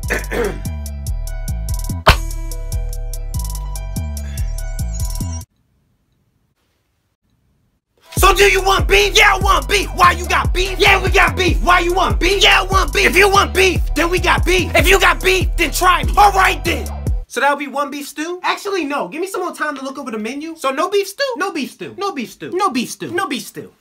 So do you want beef? Yeah, I want beef. Why you got beef? Yeah, we got beef. Why you want beef? Yeah, I want beef. If you want beef, then we got beef. If you got beef, then try me. All right then. So that'll be one beef stew? Actually, no. Give me some more time to look over the menu. So no beef stew? No beef stew. No beef stew. No beef stew. No beef stew.